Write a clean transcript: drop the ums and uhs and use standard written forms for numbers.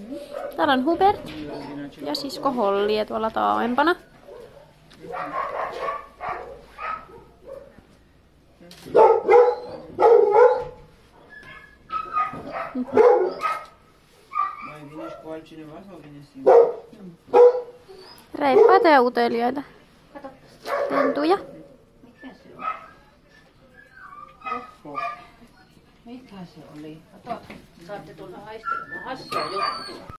Täällä on Hubert ja sisko Holli tuolla taaempana. Reippaita ja uteliaita. Pentuja. Mikä se oli? Kato, saatte tulla haistelemaan hassia juttua.